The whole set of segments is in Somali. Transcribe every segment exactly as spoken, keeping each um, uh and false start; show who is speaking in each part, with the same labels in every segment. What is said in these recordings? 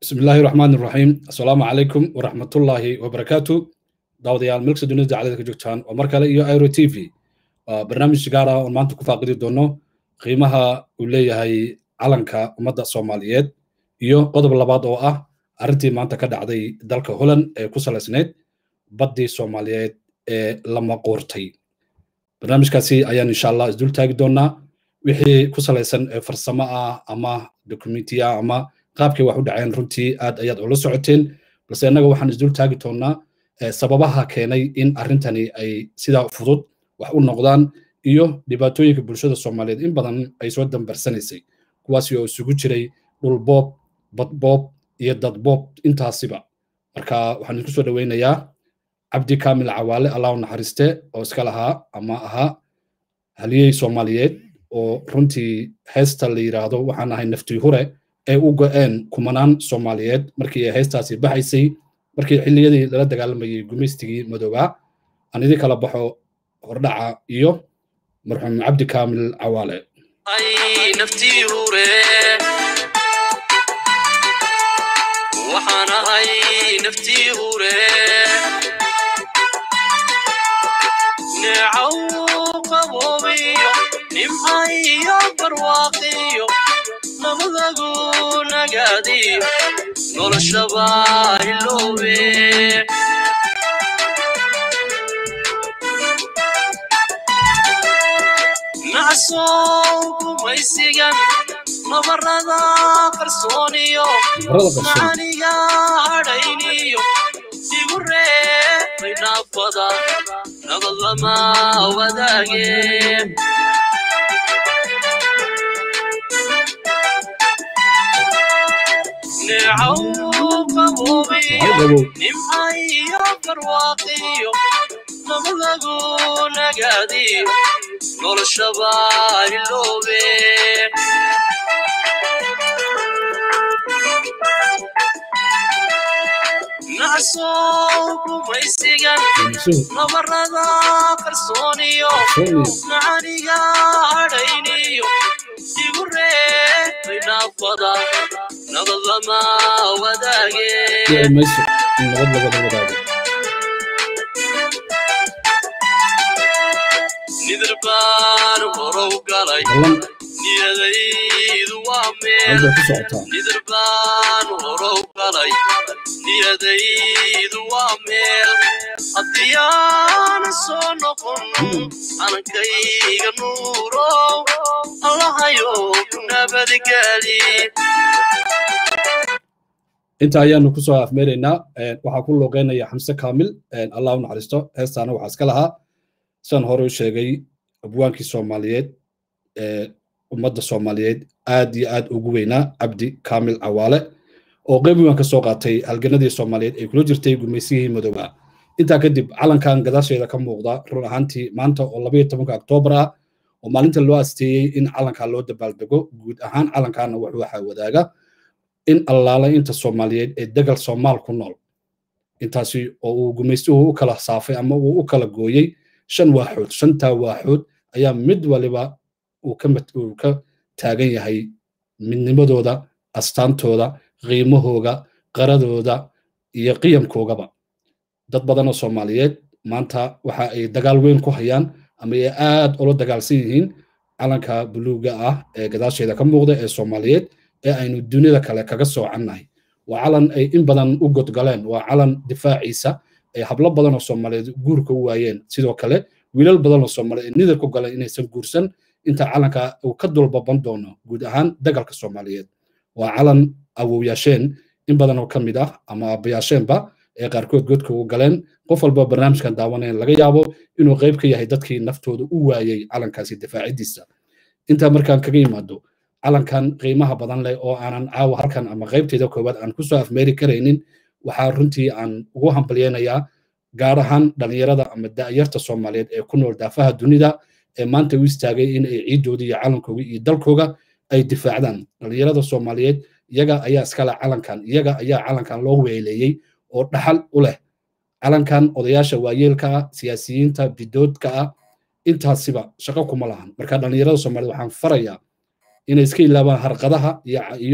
Speaker 1: بسم الله الرحمن الرحيم السلام عليكم ورحمة الله وبركاته داوديال ملك سدونيز دعالة كجوكتان ومركالة إيو ايرو تي في برنامج شغارة ومانتو كفاقدي دونو قيمها وليه هاي علنكا ومدى الصوماليات إيو قدب اللباد oo ah arintii maanta ka dhacday dalka Holland ee ku salaysneed badii Soomaaliyeed ee lama qoortay barnaamijkaasi ayaan insha Allah isdul taagi doonaa wixii ku salaysan farsamo ah ama dokumentiya ama qaabkii wax u dhaceen runtii aad ayaad ula socoteen balse anaga waxaan isdul taagi doonaa sababaha keenay in arintani ay sida fudud wax u noqdaan iyo dhibaatooyinka bulshada Soomaaliyeed in badan ay soo dambarsanaysay kuwaasi oo isugu jiray dhul boob bad boob iyo dad boob intaasiba marka waxaan isku soo dhaweynayaa Cabdi Kaamil Cawaale Allah u naxariiste oo iska lahaa ama aha haliyay Soomaaliyeed oo runtii heesta la yiraahdo waxaan ahay naftii hore ee u go'een kumanaan Soomaaliyeed markii ay heestaasi baxaysay markii xilliyadii la dagaalamay gumeystigii madowga aan idin kala baxo hordhaca iyo marxuum Cabdi Kaamil Cawaale
Speaker 2: ay naftii hore waxaan ahay naftii hore neecaw qaboobiyo nimcayo barwaaqiyo nabadagu nagaadiyo noloshaba iloobe nacsow kumaysigan nabarada qarsooniyo maaniga hadhayniyo igu reebay naafada nabad lama wadaage neecaw qaboobiyo nimcayo barwaaqiyo nabadagu nagaadiyo noloshaba iloobe nacsow kumaysigan nabarada qarsooniyo maaniga hadhayniyo igu reebay naafada nabad lama wadaage nidirbaan horow galay niyadaydu waa meel nidirbaan horow galay niyadaydu waa meel haddii aana soo noqon calankayga nuurow allahayo nabadgeli
Speaker 1: inta ayaanu ku soo afmeeraynaa waxaa ku looqeynaya Xamse Kaamil Allah u naxariisto heestaana waxa iska lahaa san hore u sheegay abwaankii Soomaaliyeed ee ummadda Soomaaliyeed aad iyo aad ugu weynaa Cabdi Kaamil Cawaale oo qayb weyn ka soo qaatay halganadii Soomaaliyeed ee kula jirtay gumaysigii madowga inta kadib calankan gadaasheeda ka muuqda run ahaantii maanta oo laba iyo tobanka Oktoobar ah oo maalinta loo asteeyay in calanka loo dabaaldego guud ahaan calankan wuxuu waxa wadaaga in allaala inta Soomaaliyeed ee dagal Soomaal ku nool intaasi oo uu gumaystuhu u kala saafay ama uu u kala gooyay shan waaxood shanta waaxood ayaa mid waliba uu ka uu ka taagan yahay midnimadooda astaantooda qiimahooga qaradooda iyo qiyamkoogaba dad badan oo Soomaaliyeed maanta waxa ay dagaal weyn ku hayaan ama ay aad ula dagaalsan yihiin calanka buluuga ah ee gadaasheeda ka muuqda ee Soomaaliyeed ee aynu dunida kale kaga soo cannahay waa calan ay in badan u godgaleen waa calan difaaciisa ee hablo badan oo Soomaaliyeed guurka u waayeen sidoo kale wiilal badan oo Soomaaliyeed nidar ku galeen inaysan guursan inta calanka uu ka dulbaban doono guud ahaan dagalka Soomaaliyeed waa calan awooyaasheen in badan oo kamid ah ama abayaasheenba ee qaarkood godka u galeen qof walba barnaamijkan daawanaya laga yaabo inuu qayb ka yahay dadkii naftooda u waayay calankaasi difaacidiisa inta markaan kaga yimaado calankan qiimaha badan leh oo aanan caawa halkan ama qaybteeda koobaad aan ku soo afmeeri karaynin waxaa runtii aan ugu hambalyeeynaya gaar ahaan dhalinyarada ama da'yarta Soomaaliyeed ee ku nool daafaha dunida ee maanta u istaagay in ay ciidooda iyo calankooda iyo dalkooda ay difaacdaan dhalinyarada Soomaaliyeed iyaga ayaa iska leh calankan iyaga ayaa calankan loo weeleeyay oo dhaxal u leh calankan odayaasha waayeelka ah siyaasiyiinta bidoodka ah intaasiba shaqo kuma lahan marka dhalinyarada Soomaaliyeed waxaan farayaa inay iska ilaabaan harqadaha iyo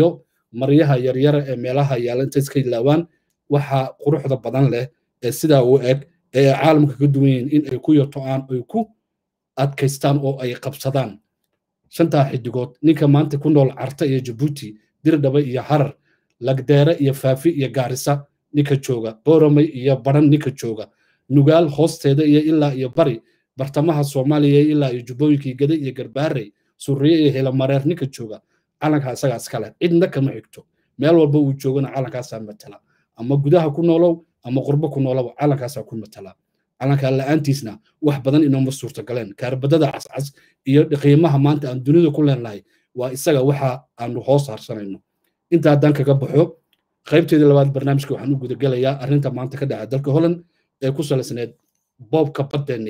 Speaker 1: maryaha yaryara ee meelaha yaala inta iska ilaawaan waxa quruxda badan leh ee sidaa u eg ee caalamka ka duwan yihiin in ay ku yoto'aan ay ku adkaystaan oo ay qabsadaan shantaa xidigood ninka maanta ku nool carta iyo jabuuti dirdhaba iyo harar lagdeere iyo faafi iyo gaarisa ninka jooga booromay iyo baran ninka jooga nugaal hoosteeda iyo ilaa iyo bari bartamaha soomaaliya ilaa iyo jubbooyinkii gada iyo garbaarey suriye iyo helamareer ninka jooga calankaa isagaa iskale cidna kama xigto meel walba uu joogana calankaasaa matala ama gudaha ku noolow ama qurbo ku noolow calankaasaa ku matala calankaa la'aantiisna wax badan inooma suurtagaleen kaarbadada cascas iyo qiimaha maanta aan dunida ku leenahay waa isaga waxa aanu hoos harsanayno inta haddaan kaga baxo qaybteedii labaad barnaamijka waxaan u gudagelayaa arrinta maanta ka dhaca dalka holland ee ku salaysneed boobka baddeeni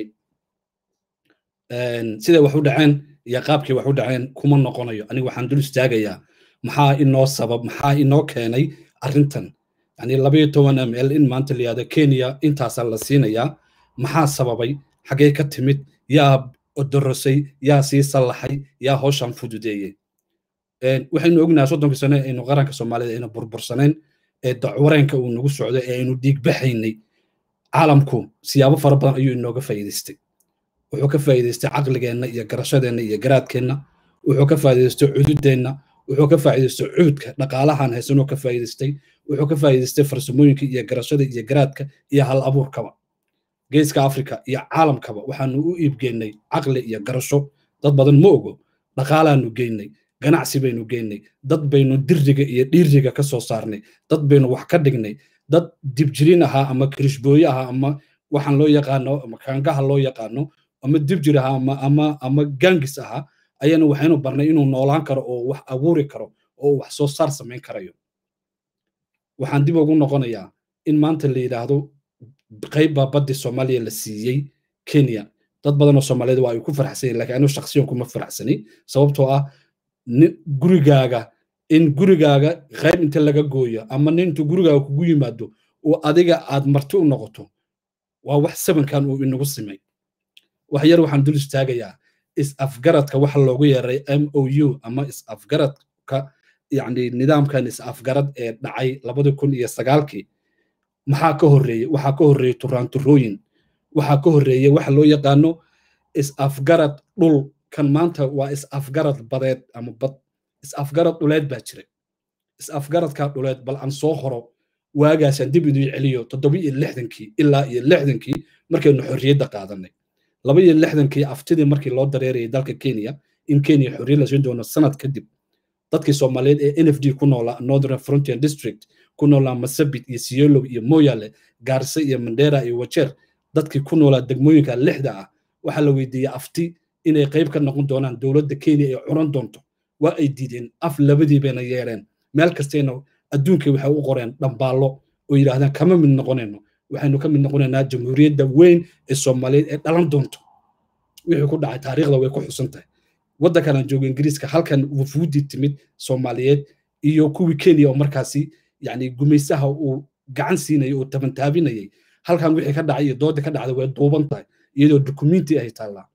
Speaker 1: siday wax u dhaceen iyo qaabkii wax u dhaceen kuma noqonayo aniga waxaan dul istaagayaa maxaa inoo sabab maxaa inoo keenay arrintan yani labayo toban m l in maanta la yihahdo kenya intaasaa la siinayaa maxaa sababay xaggee ka timid yaa odorosay yaa sii sallaxay yaa hawshan fududeeyey waxaynu ognahay soddonkii sano aynu qaranka soomaalida aynu burbursanayn ee dacwareenka uu nagu socdo ee aynu dhiigbaxaynay caalamku siyaabo fara badan ayuu inooga faa'iidaystay wuxuu ka faa'iidaystay caqligeenna iyo garashadeenna iyo garaadkeenna wuxuu ka faa'iidaystay cududeenna wuxuu ka faa'iidaystay cuudka dhaqaalahan haysanoo ka faa'iidaystay wuxuu ka faa'iidaystay farsamooyinka iyo garashada iyo garaadka iyo hal abuurkaba geeska afrika iyo caalamkaba waxaanu u iibgeynay caqli iyo garasho dad badan ma ogo dhaqaalaanu geynay ganacsi baynu geynay dad baynu dirriga iyo dhiiriga ka soo saarnay dad baynu wax ka dhignay dad dibjirin ahaa ama kirishbooye ahaa ama waxaan loo yaqaano ama kaangaha loo yaqaano ama dibjir ahaa ama ama ama gangis ahaa ayana waxaynu barnay inuu noolaan karo oo wax abuuri karo oo wax soo saar samayn karayo waxaan dib ugu noqonayaa in maanta la yidhaahdo qayba baddi soomaaliya la siiyey kenya dad badan oo soomaaliyeed waa ay ku faraxsan yihiin laakiin anigu shakhsiyan kuma faraxsanay sababtoo ah gurigaaga in gurigaaga qayb inta laga gooyo ama nin intuu gurigaaga kugu yimaado oo adiga aad marti u noqoto waa wax sabankan uu inagu simay wax yar waxaan dul istaagayaa is-afgaradka waxa loogu yeeray m o u ama is-afgaradka yacni nidaamkan is-afgarad ee dhacay labada kun iyo sagaalkii maxaa ka horreeyey waxaa ka horreeyey turaanturooyin waxaa ka horreeyey waxa loo yaqaano is-afgarad dhul kan maanta waa is-afgarad badeed ama bad is-afgarad dhuleed baa jiray is-afgaradkaa dhuleed bal aan soo horo waagaasaan dib iduu celiyo toddoba iyo lixdankii ilaa iyo lixdankii markaynu xorriyadda qaadanay laba iyo lixdankii aftidii markii loo dareerayay dalka kenya in kenya xorriyad la siin doono sanad kadib dadkii soomaaliyeed ee n f d ku noolaa northern frontier district ku noolaa masabit iyo siolow iyo moyale gaarse iyo mandera iyo wajeer dadkii ku noolaa degmooyinka lixda ah waxaa la weydiiyey afti inay qayb ka noqon doonaan dowladda kenya ay curan doonto waa ay diideen af labadii bayna yeereen meel kastayna adduunkii waxay u qoreen dhambaallo oo yidhaahdaan kama mid noqonayno waxaynu ka mid noqonaynaa jamhuuriyadda weyn ee soomaaliyeed ee dhalan doonto wixii ku dhacay taariikhda way ku xusan tahay waddankan aan joogo ingiriiska halkan wufuudii timid soomaaliyeed iyo kuwii kenya oo markaasi yacni gumaysaha uu gacan siinayay oo tabantaabinayay halkan wixii ka dhacay iyo doodda ka dhacday way duuban tahay iyadoo dukumenti ay taallaa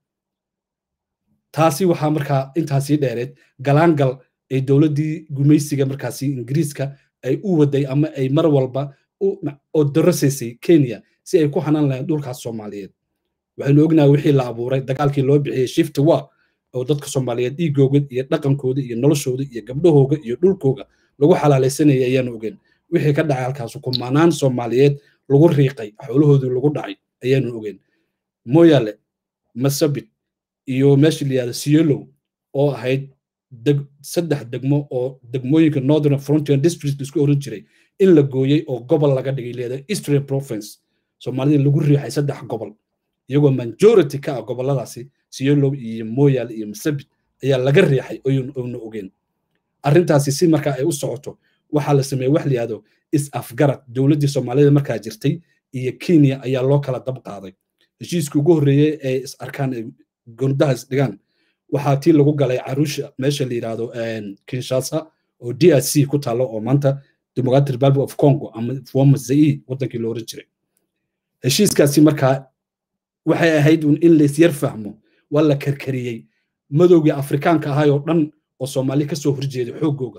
Speaker 1: taasi waxaa markaa intaasii dheereed galaangal ay dowladdii gumaysiga markaasi ingiriiska ay u waday ama ay mar walba oo darasaysay kenya si ay ku hanaan lahayn dhulkaas soomaaliyeed waxaynu ognahay wixii la abuuray dagaalkii loo bixiyey shift war oo dadka soomaaliyeed dhiigooga iyo dhaqankooda iyo noloshooda iyo gabdhahooga iyo dhulkooga lagu xalaalaysanayay ayaanu ogeyn wixii ka dhacay halkaas kumanaan soomaaliyeed lagu riiqay xoolahoodii lagu dhacay ayaanu ogeyn moyale masabit iyo meeshii la yihahdo siolow oo ahayd saddex degmo oo degmooyinka northern frontier district isku oran jiray in la gooyey oo gobol laga dhigay leedahay eastern province soomaalida lagu riixay saddex gobol iyagoo majority ka ah goboladaasi siolow iyo moyale iyo masabit ayaa laga riixay oona ogeen arrintaasi si markaa ay u socoto waxaa la sameeyey wax la yihahdo is-afgarad dowladdii soomaalida markaa jirtay iyo kenya ayaa loo kala dab qaaday heshiiskii ugu horreeyey ee is arkaan gondaha is dhigaan waxaa tii lagu galay caruusha meesha la yidhaahdo kinshasa oo d r c ku taalo oo maanta democratic republic of congo ama former zaire wadankii la oran jiray heshiiskaasi markaa waxay ahayd in la isyar fahmo waa la karkariyey madowgii afrikaanka ahay oo dhan oo soomaali ka soo horjeeday xoogooga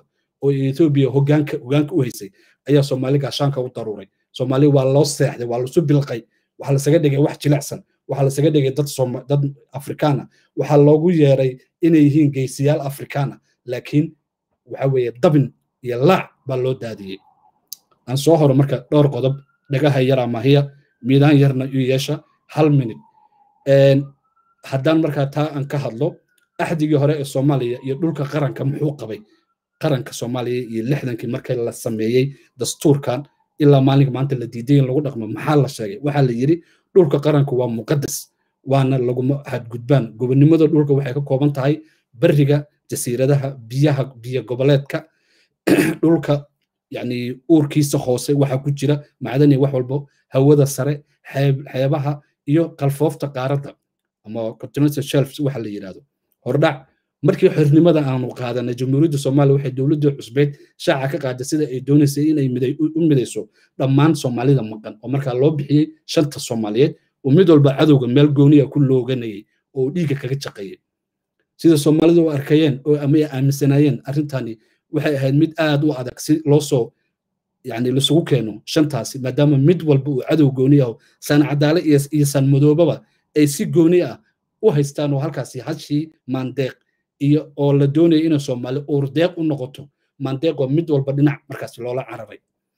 Speaker 1: oo Ethiopia hoggaanka hoggaanka u haysay ayaa Soomaali gaashaanka u daruuray Soomaali waa loo seexday waa la soo bilqay waxa la saga dhigay wax jilicsan waxa la saga dhigay dad Soomaali dad Afrikaana waxa loogu yeeray inay yihiin geesiyaal Afrikaana laakiin waxa weeye dabin iyo laac baa loo daadiyay aan soo horo marka dhowr qodob dhagaha yar ama hiya miidaan yarna u yeesha hal minute een haddaan marka taa aan ka hadlo axdigii hore ee Soomaaliya iyo dhulka qaranka muxuu qabay qaranka Soomaaliya iyo lixdankii markii la sameeyay dastuurkan ilaa maalinka maanta la diiday in lagu dhaqmo maxaa la sheegay waxa la yiri dhulka qaranku waa muqaddas waana lagu hadgudbaan gobonimada dhulka waxay ka kooban tahay bariga jasiiradaha biyaha biyo goboleedka dhulka yani uurkiisa hoose waxa ku jira macdani wax walba hawada sare xeebaha iyo qalfoofta qaaradda ama continental shelves waxa la yiraahdo hordhac markii xornimada aanu qaadanay jamhuuriyadda Soomaaliya waxay dawladda cusbeed shaaca ka qaaday sida ay doonaysay inay miday u midayso dhammaan Soomaalida maqan oo marka loo bixiyay shanta Soomaaliyeed oo mid walba cadowga meel gooniya ku looganayay oo dhiiga kaga shaqeeyay sida Soomaalida u arkayeen oo ama ay aaminsanayeen arrintani waxay ahayd mid aad u adag si loo soo yani la sugu keeno shantaasi maadaama mid walba uu cadow gooniya oo san cadaale iyo iyo san madoobaba ay si gooni ah u haystaan oo halkaasi hashi mandeeq iyo oo la doonay in Soomaali urdeeq u noqoto mandeeq oo mid walba dhinac markaas loola carabay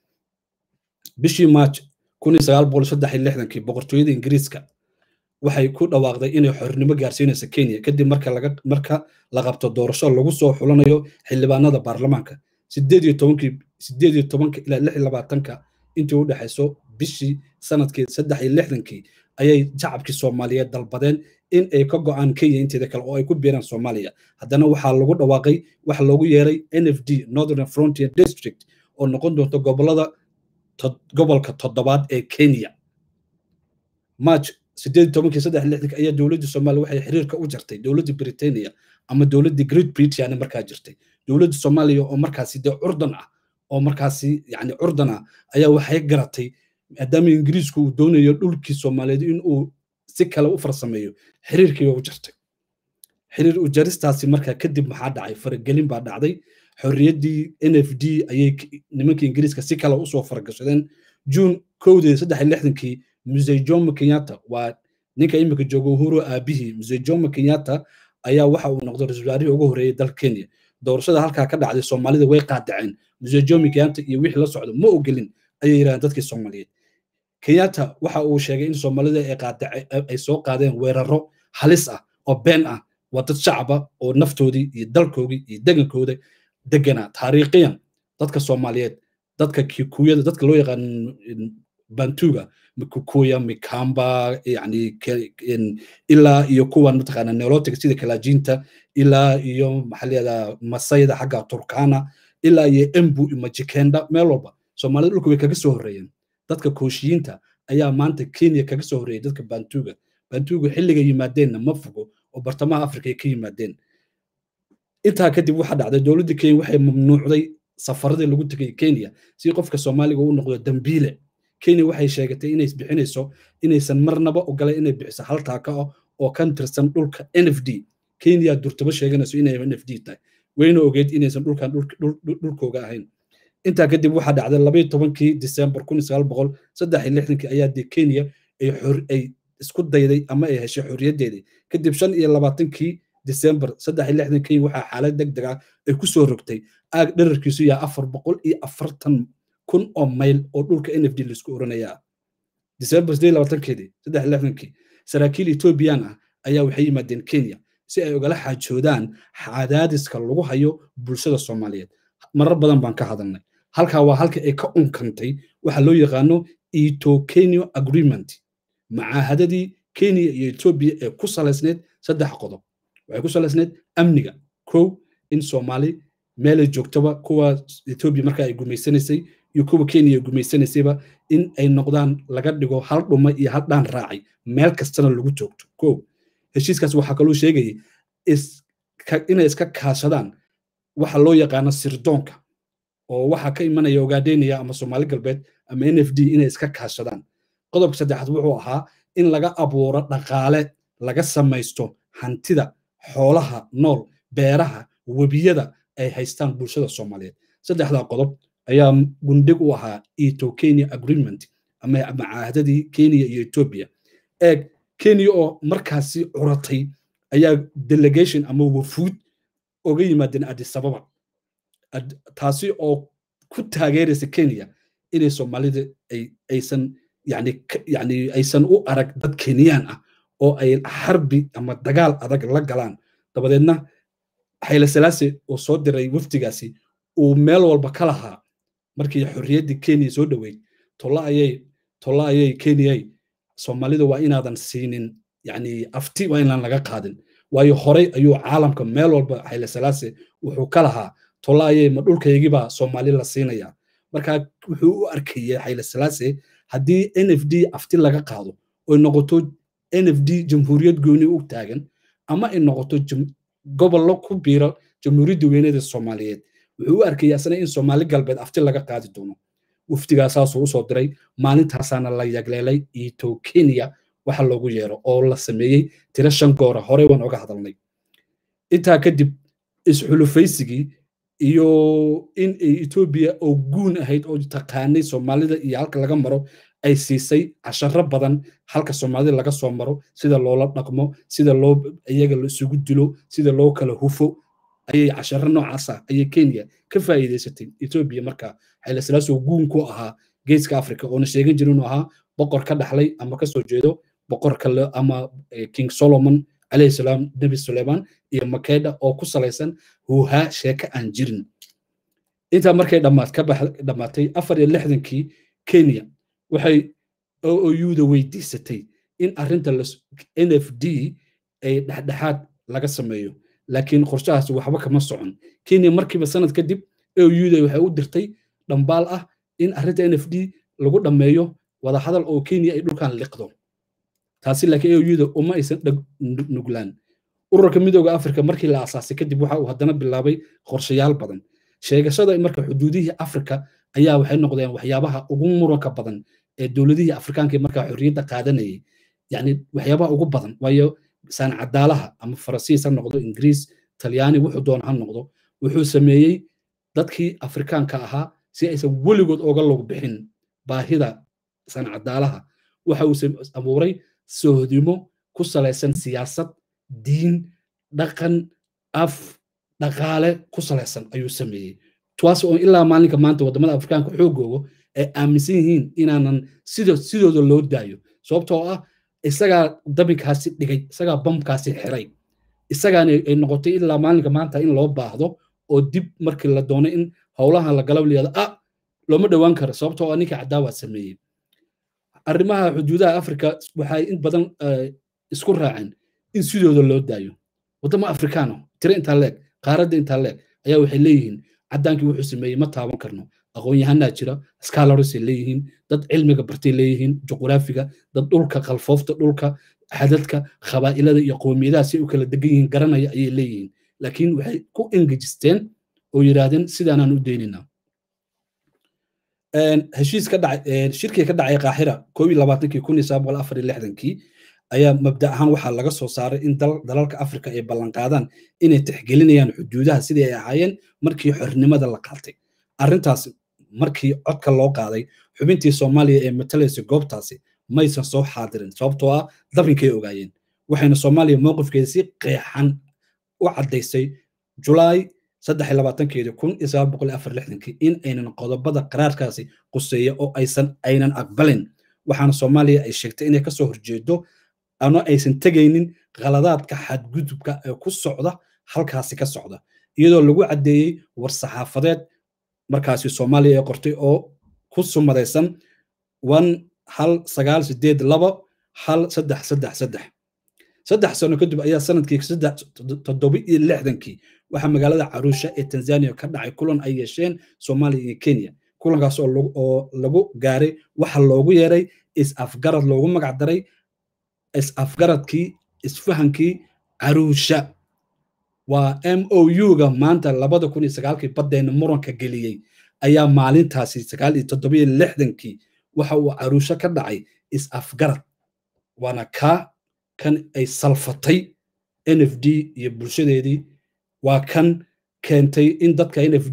Speaker 1: bishii March kun iyo sagaal boqol saddex iyo lixdan boqortooyada Ingiriiska waxay ku dhawaaqday inay xornimo gaarsiinayso Kenya kadib marka laga marka la qabto doorasho lagu soo xulanayo xildhibaanada baarlamaanka sideed iyo toban ilaa lix iyo labaatan intii u dhaxayso bishii sanadkii saddex iyo lixdan ayay shacabkii Soomaaliyeed dalbadeen in ay ka go'aan Kenya inteeda kale oo ay ku biiraan Soomaaliya haddana waxa lagu dhawaaqay wax loogu yeeray N F D Northern Frontier District oo noqon doonto gobolada gobolka toddobaad ee Kenya March sideed iyo toban saddex iyo lixdan ayaa dawladda Soomaaliya waxay xiriirka u jartay dawladda Britania ama dawladda Great Britain markaa jirtay dawladda Soomaaliya oo markaasi de urdan ah oo markaasi yani urdan ah ayaa waxay garatay maadaama Ingiriisku uu doonayo dhulkii Soomaaliyeed in uu si kale u farsameeyo xiriirkii u jartay xiriir u jaristaasi markaa kadib maxaa dhacay faragelin baa dhacday xorriyaddii N F D ayay nimankii Ingiriiska si kale u soo fargashadeen June kowda saddex iyo lixdan Mzee Jomo Kenyatta waa ninka imika jooga Uhuru aabihi Mzee Jomo Kenyatta ayaa waxa uu noqday ra'iisul wasaarihii ugu horeeyay dalka Kenya doorashada halka ka dhacday Soomaalida way qaadaceen Mzee Jomo Kenyatta iyo wixii la socdo ma ogelin ayay yiraahdeen dadkii Soomaaliyeed Kenyatta waxa uu sheegay in Soomaalida ay qaadacay ay soo qaadeen weeraro halis ah oo been ah wada shacab oo naftoodii iyo dalkoodii iyo degankooda degana taariikhiyan dadka Soomaaliyeed dadka Kikuyada dadka loo yaqaan Bantuga Mikukuya Mikamba yani ilaa iyo kuwa mataqaana Nilotic sida Kalajinta ilaa iyo maxalliyada Masayda xagga Turkana ilaa iyo Embu iyo Majikenda meel walba Soomaalida dhulku way kaga soo horeeyeen dadka kooshiyiinta ayaa maanta Kenya kaga soo horeeyay dadka Bantuga Bantuga xilliga yimaadeen ma fogo oo bartamaha Afrika ay ka yimaadeen intaa kadib waxa dhacday dawladda Kenya waxay mamnuucday safaradii lagu tagay Kenya si qofka Soomaaliga uu noqdo dambiile Kenya waxay sheegatay inay bixinayso inaysan marnaba ogolay inay bixiso hal taaka oo kan tirsan dhulka N F D Kenya durtaba sheeganayso inay N F D tahay wayna ogeed inaysan dhulkan dhulkooga ahayn intaa kadib waxa dhacday laba iyo tobankii December kun iyo sagaal boqol saddex iyo lixdan ayaa de Kenya ay xor ay isku dayday ama ay heshay xorriyadeedii kadib shan iyo labaatankii December saddex iyo lixdan waxa xaalad degdeg ah ay ku soo rogtay aag dhererkiisu yahay afar boqol iyo afartan kun oo mayl oo dhulka N F D la isku oranaya December saddex iyo labaatankeedii saddex iyo lixdan saraakiil Ethiopian ah ayaa waxay yimaadeen Kenya si ay ugala xaajoodaan cadaadiska lagu hayo bulshada Soomaaliyeed marar badan baan ka hadalnay halka waa halka ay ka unkantay waxa loo yaqaano Ethio-Kenya Agreement macaahadadii Kenya iyo Ethiopia ee ku saleysneed saddex qodob waxay ku saleysneed amniga kow in Soomaali meel ay joogtaba kuwa Ethiopia marka ay gumeysanaysay iyo kuwa Kenya ay gumeysanaysayba in ay noqdaan laga dhigo hal dhuma iyo hal dhaan raacay meel kastana lagu joogto kow heshiiskaas waxa kaloo sheegay is inay iska kaashadaan waxa loo yaqaan sirdoonka oo waxa ka imanaya Ogaadeniya ama Soomaali galbeed ama N F D inay iska kaashadaan qodobka saddexaad wuxuu ahaa in laga abuuro dhaqaale laga samaysto hantida xoolaha nool beeraha wabiyada ay haystaan bulshada Soomaaliyeed saddexdaa qodob ayaa gundhig u ahaa Ito Kenya Agreement ama macaahadadii Kenya iyo Ethiopia eeg Kenya oo markaasi curatay ayaa delegation ama wafuud uga yimaadeen Addis Ababa taasi oo ku taageeraysa Kenya inay Soomaalida ay aysan yani yani aysan u arag dad Kenyan ah oo ay harbi ama dagaal adag la galaan dabadeedna Haile Selassie oo soo diray waftigaasi uu meel walba ka lahaa markii xorriyadii Kenya soo dhaweyd tola ayay tola ayay Kenya Soomaalida waa inaadan siinin yani afti waa inaan laga qaadin waayo horey ayuu caalamka meel walba Haile Selassie wuxuu ka lahaa tola ayay ma dhulkaygiiba Soomaali la siinaya marka wuxuu u arkayay Haile Selassie haddii N F D afti laga qaado oo noqoto N F D jamhuuriyad gooni u taagan ama in noqoto gobollo ku biiro jamhuuriyadda weynada Soomaaliyeed wuxuu u arkayay asna in Soomaali galbeed afti laga qaadi doono waftigaas uu soo diray maalintaasana la yagleelay Ito Kenya waxa loogu yeero oo la sameeyay tira shan goor hore waan oga hadalnay inta kadib isxulufaysigii iyo in Ethiopia oo guun ahayd oo taqaanay Soomaalida iyo halka laga maro ay siisay casharro badan halka Soomaalida laga soo maro sida loola dhaqmo sida loo iyaga la isugu dilo sida loo kala hufo ayay casharro noocaas ah ayay Kenya ka faa'iideysatay Ethiopia marka Haile Selassie guun ku ahaa geeska Afrika oo na sheegan jirin oo ahaa boqor ka dhaxlay ama ka soo jeedo boqor kale ama King Solomon alayhi salaam Nabi Suleiman iyo Makeda oo ku salaysan huuha sheeka aan jirin inta markay dhamaad ka dhamaatay afar iyo lixdankii Kenya waxay O O U da weydiisatay in arrinta N F D ay dhaxdhaxaad laga sameeyo laakiin qorshahaas waxba kama socon Kenya markiiba sanad kadib O O U da waxay u dirtay dhambaal ah in arrinta N F D lagu dhameeyo wada hadal oo Kenya ay dhulkan liqdo taasi laakiin O O U da uma aysan nuglaan ururka midowga Afrika markii la aasaasay kadib waxa uu haddana bilaabay qorshayaal badan sheegashada marka xuduudihii Afrika ayaa waxay noqdeen waxyaabaha ugu muranka badan ee dawladihii Afrikaanka marka xorriyadda qaadanayay yani waxyaabaha ugu badan waayo saan cadaalaha ama Faransiis ha noqdo Ingiriis Talyaani wuxuu doon ha noqdo wuxuu sameeyay dadkii Afrikaanka ahaa si aysan weligood uga log bixin baahida saan cadaalaha waxa uu abuuray soodimo ku salaysan siyaasad diin dhaqan af dhaqaale ku salaysan ayuu sameeyay tuwaas oo ilaa maalinka maanta wadamada Afrikaanka xoogoogo ay aaminsan yihiin inaanan sidoo sidooda loo daayo sababtoo ah isaga dabinkaasi dhigay isaga bamkaasi xiray isagaana ay noqotay ilaa maalinka maanta in loo baahdo oo dib markii la doono in howlaha la galab leeyahay ah looma dhawaan karo sababtoo ah ninka cadaawa sameeyay arrimaha xuduudaha Afrika waxay in badan isku raaceen in sidooda loo daayo wadamo Afrikaano tira inta leeg qaaradda inta leeg ayaa waxay leeyihiin cadaankii wuxuu sameeyay ma taaban karno aqoon-yahanaa jira scholars leeyihiin dad cilmiga bartay leeyihiin juqraafiga dad dhulka qalfoofta dhulka xadadka qabaa'ilada iyo qowmiyadaha si u kala degan yihiin garanaya ayay leeyihiin laakiin waxay ku engejisteen oo yiraahdeen sidaanaan u deynina heshiis ka dhacay shirkii ka dhacay Qaahira koob iyo labaatankii kun iyo sagaal boqol afar iyo lixdankii ayaa mabda ahaan waxaa laga soo saaray in dalalka Afrika ay ballan qaadaan inay tixgelinayaan xuduudaha sidii ay ahaayeen markii xornimada la qaatay arrintaas markii codka loo qaaday xubintii Soomaaliya ee matalaysa goobtaasi maysan soo xaadirin sababtoo ah dabinkay ogaayeen waxayna Soomaaliya mowqifkeeda si qeexan u cadeysay July saddex iyo labaatankeeda kun iyo sagaal boqol afar iyo lixdankii in aynan qodobada qaraarkaasi quseeya oo aysan aynan aqbalin waxaana Soomaaliya ay sheegtay inay ka soo horjeedo ama aysan tagaynin qaladaadka xadgudubka ee ku socda halkaasi ka socda iyadoo lagu cadeeyay war saxaafadeed markaasi Soomaaliya ay qortay oo ku sumadaysan one hal sagaal sideed laba hal saddex saddex saddex saddex sano kadib ayaa sanadkii saddex toddoba iyo lixdankii waxa magaalada Arusha ee Tanzania ka dhacay kulan ay yeesheen Soomaaliya iyo Kenya kulankaas oo lagu gaaray waxa loogu yeeray is afgarad loogu magac daray is afgaradkii isfahankii Arusha waa M O U ga maanta labada kun iyo sagaalkii badeena muranka geliyay ayaa maalintaasi sagaal iyo toddoba iyo lixdankii waxa uu Arusha ka dhacay is afgarad wana ka kan ay salfatay N F D iyo bulshadeedii waa kan keentay in dadka N F D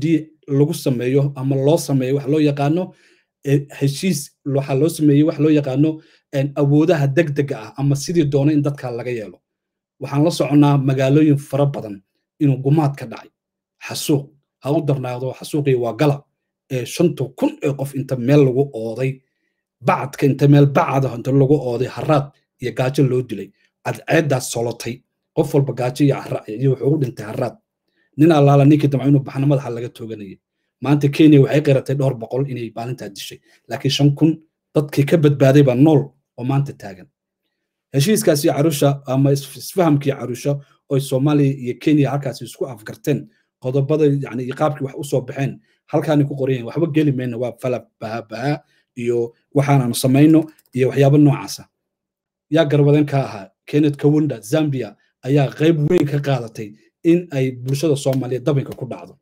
Speaker 1: lagu sameeyo ama loo sameeyo wax loo yaqaano heshiis waxa loo sameeyey wax loo yaqaano awoodaha degdega ah ama sidii doono in dadka laga yeelo waxaan la soconaa magaalooyin fara badan inuu gumaad ka dhacay xasuuq ha u darnaado xasuuqii waa gala ee shanta kun ee qof inta meel lagu ooday bacadka inta meel bacada inta lagu ooday haraad iyo gaajo loo dilay cadceedaas solotay qof walba gaajo iyo haraad iyo wuxuu u dhintay haraad nin allaala ninkii damca inuu baxna madaxa laga tooganayay maanta Kenya waxay qiratay dhowr boqol inay maalinta dishay laakiin shan kun dadkii ka badbaaday baa nool oo maanta taagan heshiiskaasi Arusha ama isfahamkii Arusha oo Soomaaliya iyo Kenya halkaas isku afgarteen qodobada yani qaabkii wax u soo baxeen halkaan ku qorayeen waxba gali meena waa falab baha iyo waxaan sameeyno iyo waxyaabo noocaas ah yaa garwadan ka ahaa Kenneth Kaunda Zambia ayaa qayb weyn ka qaadatay in ay bulshada Soomaaliyeed dabinka ku dhacdo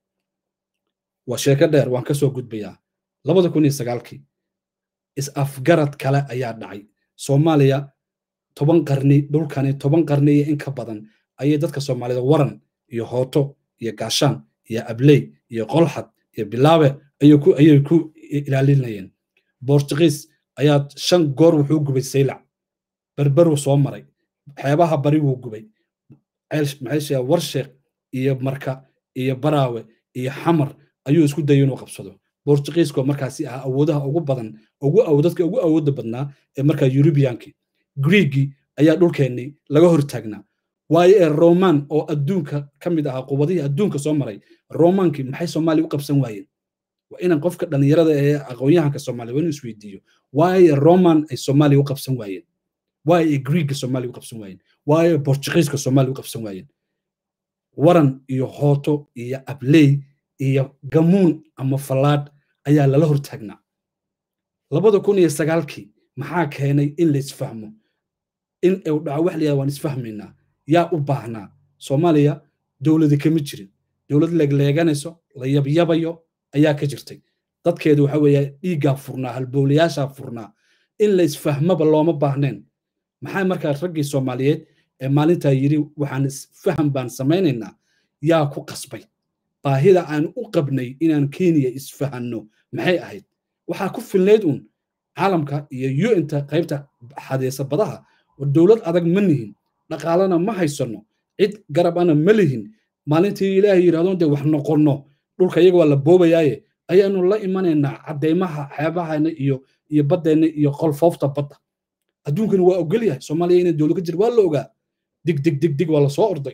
Speaker 1: waa sheeko dheer waan ka soo gudbayaa labada kun iyo sagaalkii is afgarad kale ayaa dhacay Soomaaliya toban qarni dhulkani toban qarni in ka badan ayay dadka Soomaaliyeed waran iyo hooto iyo gaashaan iyo abley iyo qolxad iyo bilaabe ayay ku ayay ku ilaalinayeen Portuguese ayaa shan goor wuxuu gubay Saylac berberu soo maray xeebaha bari wuu gubay maxay warsheeq iyo marka iyo baraawe iyo xamar ayuu isku dayay inuu qabsado Portuguese ko markaasi ah awoodaha ugu badan ugu awoodadka ugu awooda badnaa ee marka Europeanki Greek ayaa dhulkeenni laga hortaagnaa waayo ee Roman oo adduunka kamid ah quwadii adduunka soo maray Romanki maxay Soomaaliya u qabsan waayeen waa in qofka dhalinyarada ee aqoonyahanka Soomaaliya inuu isweydiiyo waayo Roman ay Soomaaliya u qabsan waayeen waayo Greek Soomaaliya u qabsan waayeen waayo Portuguese Soomaaliya u qabsan waayeen waran iyo hooto iyo abley iyo gamuun ama falaad ayaa lala hortaagnaa labada kun iyo sagaalkii maxaa keenay in la isfahmo in ay dhaco wax liya waan isfahmaynaa yaa u baahnaa Soomaaliya dawladda kama jirin dawlad leegleeganayso la yabyabayo ayaa ka jirtay dadkeedu waxa weeye dhiiga furnaa halbowlayaasha furnaa in la isfahmaba looma baahneen maxay markaa raggii Soomaaliyeed ee maalinta yiri waxaan isfaham baan sameynaynaa yaa ku qasbay baahida aan u qabnay inaan Kenya isfahanno maxay ahayd waxa ku filneed un caalamka iyo U N-ta qaybta xadeesa badaha oo dawlad adag ma nihin dhaqaalana ma haysano cid garab ana ma lihin maalintii Ilaahay yiraahdo de wax noqono dhulka iyaga waa la boobayaaye ayaanu la imanaynaa cadeymaha xeebahayna iyo iyo badeena iyo qolfoofta badda adduunkan waa ogol yahay Soomaaliya inay dawlad ka jir waa la ogaa dig dig dig dig waa la soo orday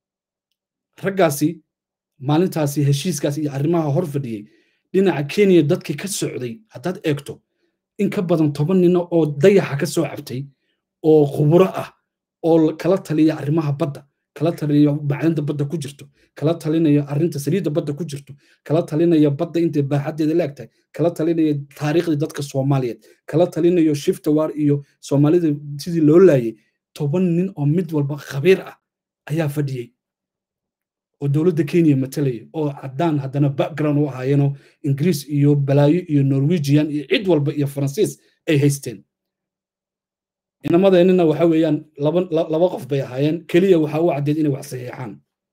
Speaker 1: raggaasi maalintaasi heshiiskaasi iyo arrimaha hor fadhiyay dhinaca Kenya dadkii ka socday hadaad eegto in ka badan toban nin oo dayaxa ka soo cabtay oo khuburo ah oo kala taliya arrimaha badda kala taliya bacrinta badda ku jirto kala talinaya arrinta saliidda badda ku jirto kala talinaya badda inta baaxadeeda leegtahay kala talinaya taariikhda dadka Soomaaliyeed kala talinayo shifta war iyo Soomaalida sidii loo laayay toban nin oo mid walba khabiir ah ayaa fadhiyay oo dawladda Kenya matalay oo cadaan hadana background u ahaayeen Ingiriis iyo Balaayo iyo Norwegian iyo cid walba iyo Faransiis ay haysteen inamadeenina waxa weeyaan laba laba qof bay ahaayeen kaliya waxa uu cadeed inay wax saxiixaan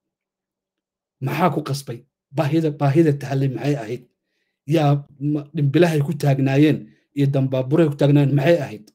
Speaker 1: maxaa ku qasbay baahida baahida taxalli maxay ahayd yaa dhimbilahay ku taagnaayeen iyo dambaaburay ku taagnaayeen maxay ahayd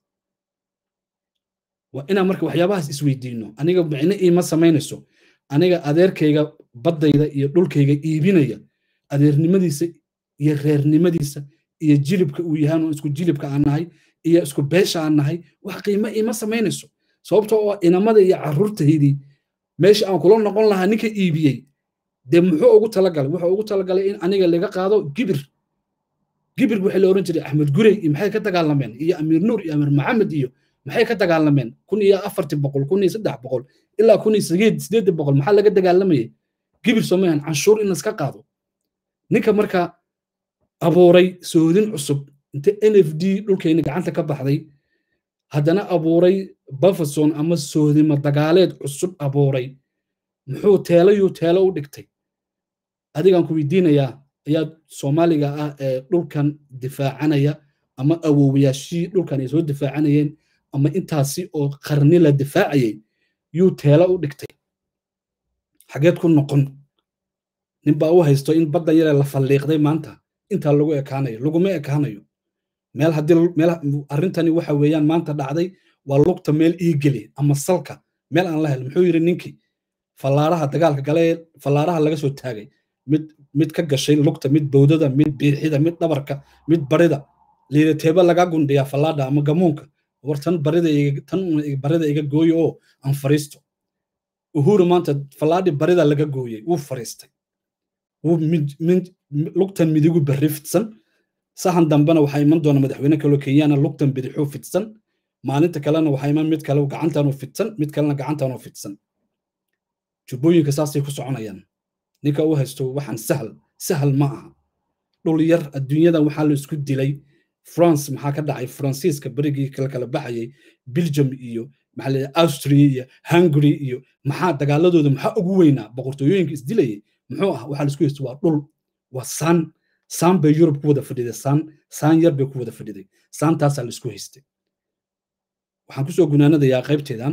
Speaker 1: waa ina marka waxyaabahaas isweydiino aniga micna iima sameynayso aniga adeerkayga badayda iyo dhulkayga iibinaya adeernimadiisa iyo reernimadiisa iyo jilibka uu yahay oo isku jilibka aan nahay iyo isku beesha aan nahay wax qiimo iima sameynayso sababtoo oo inamada iyo carruurtaydii meesha aan kula noqon lahaa ninka iibiyey de muxuu ugu talagalay wuxuu ugu talagalay in aniga laga qaado gibir gibir waxa la oran jiray Axmed Gurey maxay ka dagaalameen iyo Amiir Nuur iyo Amiir Maxamed iyo maxay ka dagaalameen kun iyo afar boqol kun iyo saddex boqol ilaa kun iyo siddeed boqol maxaa laga dagaalamayay gibir Soomaaliya canshuur in iska qaado ninka marka abuuray soodin cusub inta N F D dhulkeena gacanta ka baxday haddana abuuray Bafferson ama soodima dagaaleed cusub abuuray muxuu teelayo teelo u dhigtay adigan ku weydiinayaa ayaa Soomaaliga ah ee dhulkan difaacanaya ama awoowayaashii dhulkan ay soo difaacanayeen ama intaasi oo qarni la difaacayay yuu teelo u dhigtay xageed ku noqon ninbaa u haysto in baddan yare la falliiqday maanta intaa lagu ekaanayo laguma ekaanayo meel haddii meel arrintani waxa weeyaan maanta dhacday waa lugta meel ii geli ama salka meel aan la helin muxuu yidhi ninkii fallaaraha dagaalka gale fallaaraha laga soo taagay mid mid ka gashay lugta mid bowdada mid biixida mid dhabarka mid barida liidateeba laga gundhiyaa fallaadha ama gamuunka war tan barida tan barida iga gooyo oo aan fariisto uhuru maanta fallaadhi barida laga gooyey wuu fariistay wuu mid lugtan midigu berri fidsan sahan dambena waxaa iman doona madaxweyne kaloo kenyaana lugtan bidixuu fidsan maalinta kalena waxaa iman mid kale gacantaanu fidsan mid kalena gacantaanu fidsan jubbooyinka saasay ku soconayaan ninka u haysto waxaan sahal sahal ma aha dhul yar adduunyadan waxaa la isku dilay France maxaa ka dhacay Faransiiska berigii kala kala baxayay Belgium iyo maxaa la Austria iyo Hungary iyo maxaa dagaaladooda maxaa ugu weynaa boqortooyooyinka isdilayay muxuu ah waxa la isku haysto waa dhul waa san san bay Europe ku wada fadhiday san san yar bay ku wada fadhiday santaas la isku haystay waxaan ku soo gunaanadayaa qaybteedan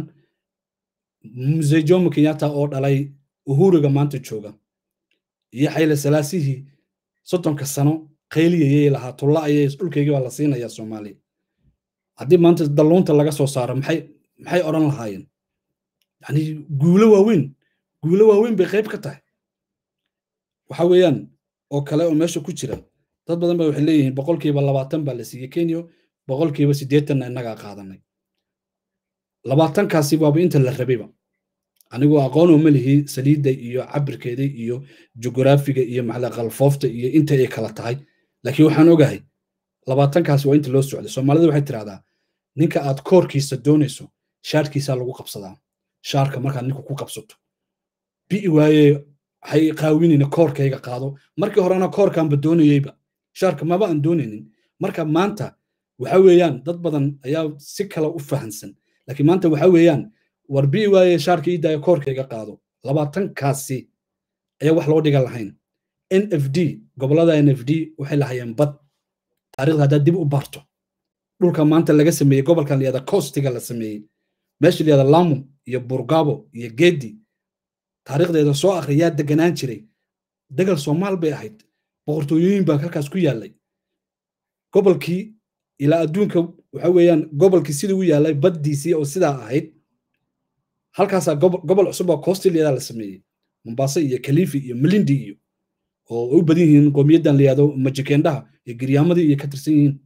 Speaker 1: Mzee Jomo Kenyatta oo dhalay Uhuru-ga maanta jooga iyo Haile Selassie soddonka sano qayliyay lahaa tulla ayay dhulkayga waa la siinayaa Soomaaliya haddii maanta dalloonta laga soo saaro maxay maxay oran lahaayeen yani guulo waaweyn guulo waaweyn bay qayb ka tahay waxa weeyaan oo kale oo meesha ku jira dad badan baa waxay leeyihiin boqolkiiba labaatan baa la siiyey Kenya boqolkiiba siddeetan inaga qaadanay labaatankaasi waaba inta la rabayba anigoo aqoon oo malihi saliidda iyo cabirkeeda iyo jugraafiga iyo macla qalfoofta iyo inta ay kala tahay laakiin waxaan ogahay labaatankaasi waa inta loo socday Soomaalidu waxay tiraahdaa ninka aad koorkiisa doonayso shaarkiisa lagu qabsadaa shaarka marka ninku ku qabsato bi waaye hay qaawinina koorkayga qaado markii horena koorkan ba doonayayba shaarka maba aan doonaynin marka maanta waxa weeyaan dad badan ayaa si kala u fahansan laakiin maanta waxa weeyaan warbi waaye shaarka ii daaya koorkayga qaado labaatankaasi ayaa wax loo dhiga lahayn N F D gobolada N F D waxay lahaayeen bad taariikhda hadda dib u barto dhulka maanta laga sameeyay gobolkan liyada coastiga la sameeyay meesha liyada Lamu iyo Burgabo iyo Gedi taariikhdeeda soo akhriyaa deganaan jiray dagal Soomaal bay ahayd boqortooyooyin baa halkaas ku yaalay gobolkii ila adduunka waxa weeyaan gobolkii sidii u yaalay baddiisii oo sidaa ahayd halkaas gobol cusub oo coastal la sameeyay Mombasa iyo Kilifi iyo Malindi iyo oo u badan yihiin qowmiyadan liyado Majikendaha iyo Giriyaamada iyo ka tirsan yihiin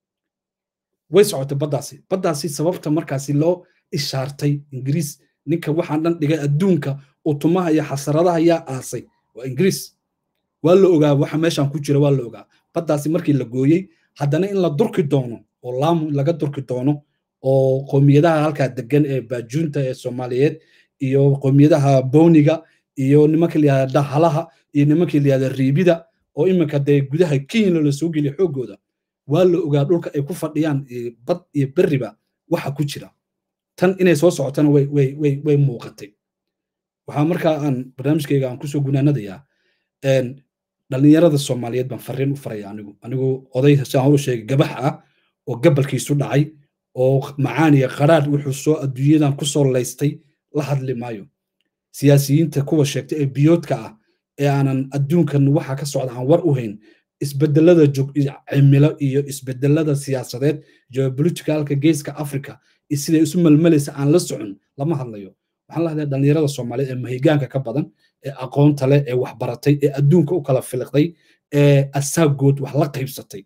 Speaker 1: way socotay baddaasi baddaasi sababta markaasi loo ishaartay Ingiriis ninka waxaan dhan dhigay adduunka oo tumaha iyo xasaradaha ayaa aasay waa Ingiriis waa la ogaa waxa meeshan ku jira waa la ogaa baddaasi markii la gooyay haddana in la durki doono oo Lamu laga durki doono oo qowmiyadaha halka degan ee Baajuunta ee Soomaaliyeed iyo qowmiyadaha Booniga iyo nimanka liyada Halaha iyo nimanka liyada Riibida oo iminka day gudaha Kenya la soo geliyo xoogooda waa la ogaa dhulka ay ku fadhiyaan bad iyo bariba waxa ku jira tan inay soo socotana way way way way muuqatay waxa marka aan barnaamijkayga aan ku soo gunaanadayaa een dhalinyarada Soomaaliyeed baan fariin u faray anigu anigu oday saan hor sheegay gabax ah oo gabalkiisu dhacay oo macaaniya qaraar wuxuu soo adduunyadan ku soo leystay la hadli maayo siyaasiyiinta kuwa sheegtay ee biyoodka ah ee aanan adduunkan waxa ka socda aan war u hayn isbedelada cimilo iyo isbedelada siyaasadeed geopoliticalka geeska Afrika sida isu malmalaysa aan la socon lama hadlayo waxaan la hadlayaa dhalinyarada Soomaaliyeed ee mahigaanka ka badan ee aqoonta leh ee wax baratay ee adduunka u kala filqday ee asaagood wax la qaybsatay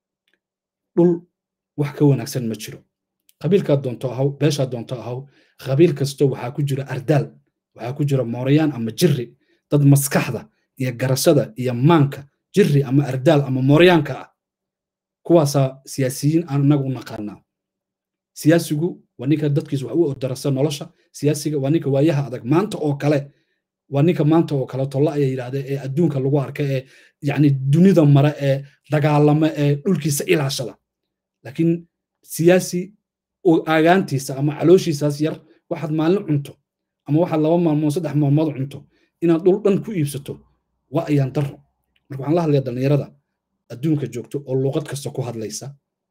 Speaker 1: dhul wax ka wanaagsan ma jiro qabiilka doonto ahaw beesha doonto ahaw qabiil kasto waxa ku jira ardaal waxa ku jira moorayaan ama jirri dad maskaxda iyo garashada iyo maanka jirri ama ardaal ama mooryaanka ah kuwaasa siyaasiyiin aan anagu naqaanaa siyaasigu waa ninka dadkiisa wax u odarasa nolosha siyaasiga waa ninka waayaha adag maanta oo kale waa ninka maanta oo kale tolla ay yiraahdeen ee adduunka lagu arkay ee yani dunida mara ee dagaalama ee dhulkiisa ilaashada laakiin siyaasi oo aagaantiisa ama calooshiisaas yar waxaad maalin cunto ama waxaad laba maalmood saddex maalmood cunto inaad dhul dhan ku iibsato waa ayaan daro marka waxaan la hadlayaa dhalinyarada adduunka joogto oo luqad kasta ku hadlaysa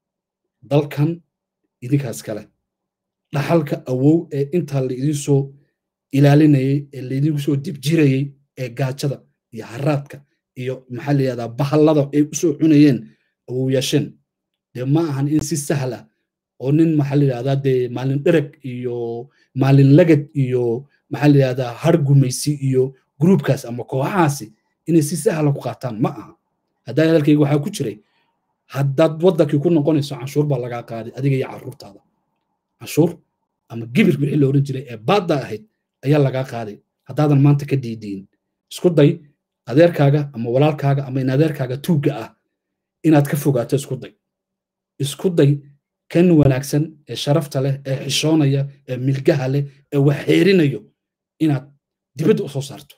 Speaker 1: dalkan idinkaas kale dhaxalka awow ee inta la idin soo ilaalinayay ee la idin soo dib jirayay ee gaajada iyo haraadka iyo maxaa la yidhahdaa bahallada ay usoo cunayeen awowyaasheen dee ma ahan in si sahla oo nin maxaa la yidhahdaa dee maalin dhereg iyo maalin lagad iyo maxaa la yidhahdaa har gumaysi iyo gruubkaas ama kooxahaasi inay si sahla ku qaataan ma aha haddaa hadalkayga waxaa ku jiray haddaad waddankii ku noqonayso canshuur baa lagaa qaaday adiga iyo carruurtaada canshuur ama gibir wixii la oran jiray ee baadda ahayd ayaa lagaa qaaday haddaadan maanta ka diidiin isku day adeerkaaga ama walaalkaaga ama in adeerkaaga tuugga ah inaad ka fogaato isku day isku day kan wanaagsan ee sharafta leh ee xishoonaya ee milgaha leh ee wax xeerinayo inaad dibadda u soo saarto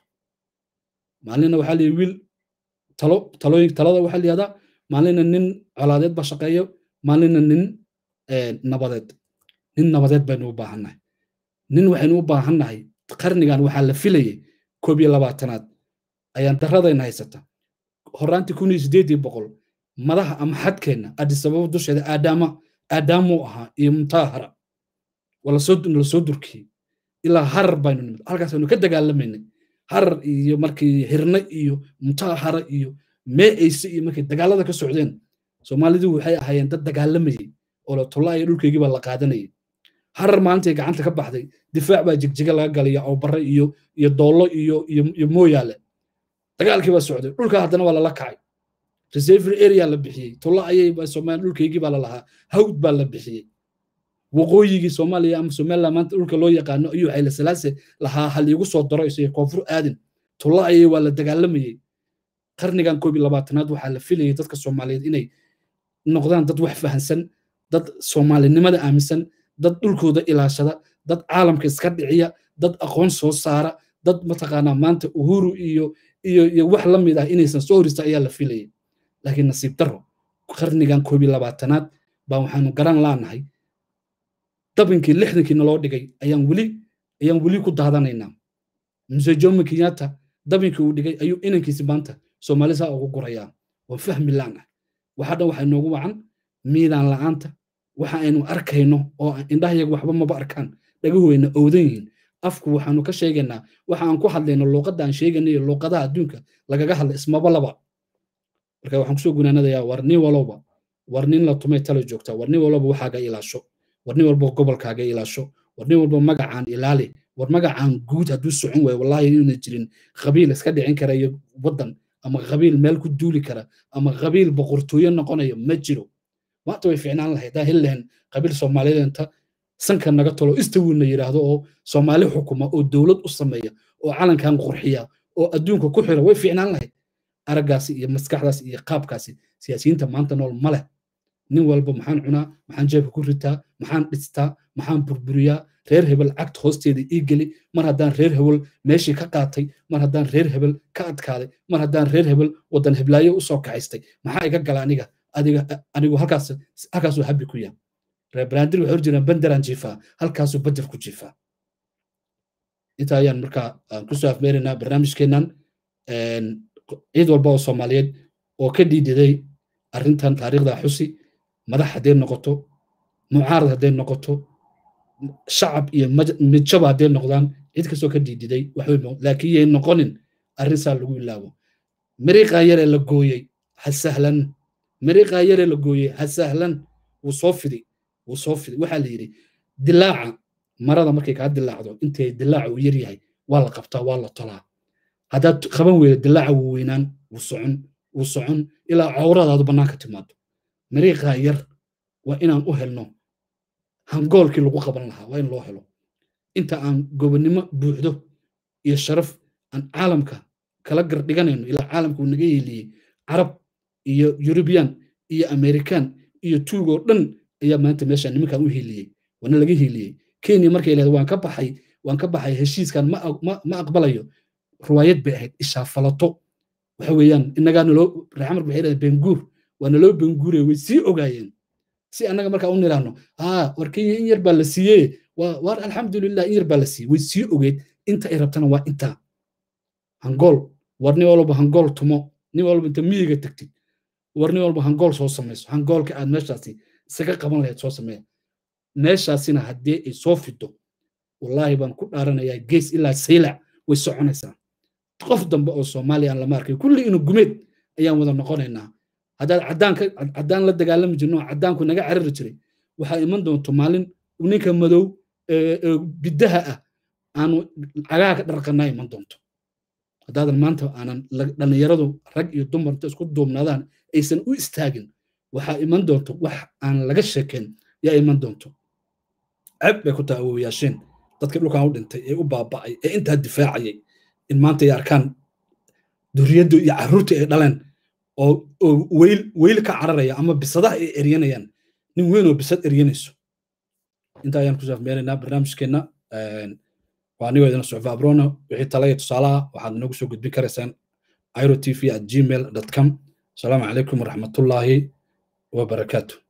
Speaker 1: maalinna waxaa layidhi wiil talo talooyin talada waxaa la yihahdaa maalinna nin colaadeed baa shaqeeyo maalinna nin nabadeed nin nabadeed baynu u baahannahay nin waxaynu u baahannahay qarnigan waxaa la filayay koob iyo labaatanaad ayaan daradayna haysata horaantii kun iyo siddeedii boqol madaha ama xadkeenna adisababa dusheeda aadaama aadaamuu ahaa iyo mutaahara wala soo la soo durkiyey ilaa harar baynu nimid halkaas aynu ka dagaalamaynay harar iyo markii hirne iyo mutaahara iyo meeyse iyo markii dagaalada ka socdeen soomaalidu waxay ahaayeen dad dagaalamayay oo la tullaa iyo dhulkeygii baa la qaadanayay harar maalintii gacanta ka baxday difaac baa jigjiga laga galaya oo barre iyo iyo doollo iyo iyo mooyaale dagaalkii baa socday dhulka haddana waa lala kacay reserve area la bixiyey tulla ayay Soomaaliya dhulkeygii baa la lahaa hawd baa la bixiyey waqooyigii Soomaaliya ama Soomaaliland maanta dhulka loo yaqaano ayuu Hayle Salaase lahaa hal igu soo daro isay koonfur aadin tulla ayay waa la dagaalamayay qarnigan koob iyo labaatanaad waxaa la filayay dadka Soomaaliyeed inay noqdaan dad wax fahansan dad Soomaalinimada aaminsan dad dhulkooda ilaashada dad caalamka iska dhiciya dad aqoon soo saara dad mataqaanaa maanta uhuru iyo iyo iyo wax la mid ah inaysan soo horista ayaa la filayay laakiin nasiib darro qarnigan koob iyo labaatanaad baa waxaanu garan laanahay dabinkii lixdankii naloo dhigay ayaan weli ayaan weli ku daadanaynaa Mzee Jomo Kenyatta dabinkii uu dhigay ayuu inankiisi maanta Soomaali saa ugu gurayaa waan fahmi laanahay waxa dhan waxay noogu wacan miidaan la'aanta waxa aynu arkayno oo indhahayaga waxba maba arkaan dhagahooyna owdan yihiin afku waxaanu ka sheegaynaa waxa aan ku hadlayno luqadda aan sheeganayo luqadaha adduunka lagaga hadla ismaba laba marka waxaan kusoo gunaanadayaa war nin walba war nin la tumay talo joogta war nin walba waxaaga ilaasho war nin walba gobolkaaga ilaasho war nin walba magacaan ilaali war magacaan guud hadduu socon waayo wallahi inuu jirin qabiil iska dhicin kara iyo waddan ama qabiil meel ku duuli kara ama qabiil boqortooyo noqonayo ma jiro maanta way fiicnaan lahayd daa helahan qabiil Soomaaliyeed inta sanka naga talo istawina yiraahdo oo Soomaali xukuma oo dawlad u sameeya oo calankan qurxiya oo adduunka ku xira way fiicnaan lahayd aragaasi iyo maskaxdaas iyo qaabkaasi siyaasiyiinta maanta nool ma leh nin walba maxaan cunaa maxaan jeebka ku ritaa maxaan dhistaa maxaan burburiyaa reer hebel cagta hoosteeda ii geli mar haddaan reer hebel meeshii ka qaatay mar haddaan reer hebel ka adkaaday mar haddaan reer hebel waddan heblaayo u soo kacaystay maxaa iga gala aniga adiga anigu halkaas halkaasuu habbi ku yahay reer brandir waxay jiraan bandaran jiifaa halkaasuu bajar ku jiifaa inta ayaan markaa ku soo afmeeraynaa barnaamijkeennan ciid walba oo Soomaaliyeed oo ka dhiididay arrintan taariikhda xusi madax hadday noqoto mucaarad hadday noqoto shacab iyo midjaba hadday noqdaan cid kastoo ka dhiididay waxay laakiin yay noqonin arrin saa lagu ilaabo mariiqa yare la gooyey ha sahlan mariiqa yare la gooyey ha sahlan wuu soo fidi wuu soo fidi waxaa la yidhi dilaaca marada markay kaa dilaacdo intay dilaaca uu yar yahay waa la qabtaa waa la tolaa haddaad qaban weydo dilaaca wuu weynaan wuu socon wuu socon ilaa cawradaadu bannaanka timaado mariiqa yar waa inaan u helno hangoolkii lagu qaban lahaa waa in loo helo inta aan gobonnimo buuxdo iyo sharaf aan caalamka kala gardhiganayno ilaa caalamka uu naga yeeliyey carab iyo yurubiyan iyo amerikan iyo tuugoo dhan ayaa maanta meesha nimankan u hiiliyey waana laga hiiliyey kenya markay leedahay waan ka baxay waan ka baxay heshiiskan ma ma aqbalayo ruwaayad bay ahayd ishaa falato waxa weeyaan innagaa naloo raxmar waxay leedahay benguur waa naloo benguure way sii ogaayeen si annaga markaa u niraahno aa war kenya in yar baa la siiyey waa waar alxamdulilah in yar baa la siiyey way sii ogeyd inta ay rabtana waa intaa hangool war nin walba hangool tumo nin walba inta miyiga tagtid war nin walba hangool soo samayso hangoolka aad meeshaasi isaga qaban lahayd soo sameeya meeshaasina haddii ay soo fido wallaahi baan ku dhaaranayaa gees ilaa saylac way soconaysaa qof dambe oo Soomaali aan lama arkay kulli inuu gumeed ayaan wada noqonaynaa hadda cadaan ka cadaan la dagaalami jirno cadaanku naga carari jiray waxa iman doonto maalin ninka madow ee bidaha ah aanu cagaaga dharqanay iman doonto hadaadan maanta aanan dhalinyaradu rag iyo dumar isku duubnaadaan aysan u istaagin waxa iman doonto wax aan laga sheekeen yaa iman doonto cib bay ku taawoyaasheen dadka dhulkan u dhintay ee u baaba'ay ee inta difaacayay in maanta ay arkaan duriyadu iyo caruurta ay dhaleen oo weyl weyl ka cararaya ama bisadaha ay eryanayaan nin weyn oo bisad eryanayso inta ayaan ku saafmeeynaa barnaamijkeena waa anigo idin socfa abrono wixii talaya tusaalaha waxaad nagu soo gudbin karaysaan airo t v at gmail dot com asalaamu calaykum waraxmatullaahi wabarakaatu